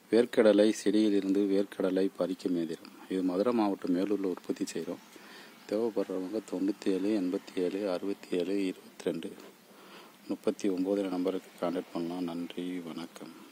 வேர்க்கடலை செடியிலிருந்து வேர்க்கடலை பறிக்கும் இயந்திரம். இது மதுரை மாவட்டம் மேலூரில் உற்பத்தி செய்கிறோம். தேவைப்படுறவங்க 97 87 67 22 39 நம்பருக்கு கான்டாக்ட் பண்ணலாம். நன்றி, வணக்கம்.